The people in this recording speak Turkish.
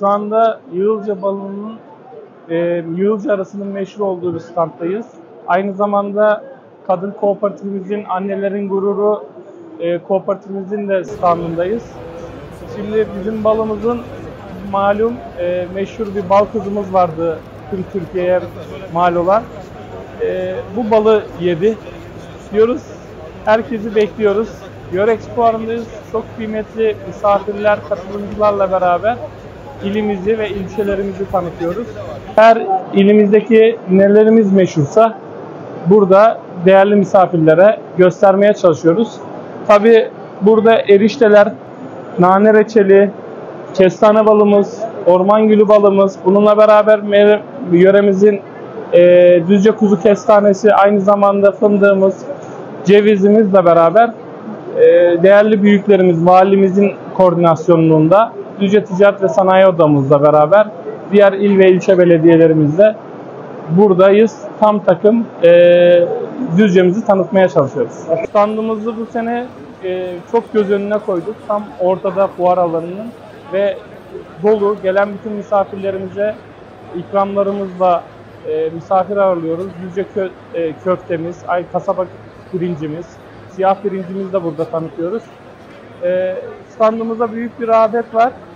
Şu anda Yığılca balının Yığılca arasının meşhur olduğu bir standdayız. Aynı zamanda kadın kooperatifimizin, annelerin gururu kooperatifimizin de standındayız. Şimdi bizim balımızın malum meşhur bir bal kızımız vardı, tüm Türkiye'ye mal olan. Bu balı yedi. Diyoruz, herkesi bekliyoruz. Yörex Fuarı'ndayız. Çok kıymetli misafirler, katılımcılarla beraber ilimizi ve ilçelerimizi tanıtıyoruz. Her ilimizdeki nelerimiz meşhursa burada değerli misafirlere göstermeye çalışıyoruz. Tabii burada erişteler, nane reçeli, kestane balımız, orman gülü balımız, bununla beraber yöremizin Düzce kuzu kestanesi, aynı zamanda fındığımız, cevizimizle beraber değerli büyüklerimiz, valimizin koordinasyonluğunda Düzce Ticaret ve Sanayi Odamızla beraber diğer il ve ilçe belediyelerimizle buradayız. Tam takım Düzce'mizi tanıtmaya çalışıyoruz. Standımızı bu sene çok göz önüne koyduk. Tam ortada fuar alanının ve dolu gelen bütün misafirlerimize ikramlarımızla misafir ağırlıyoruz. Düzce köftemiz, kasaba pirincimiz, siyah pirincimizi de burada tanıtıyoruz. Standımıza büyük bir rağbet var.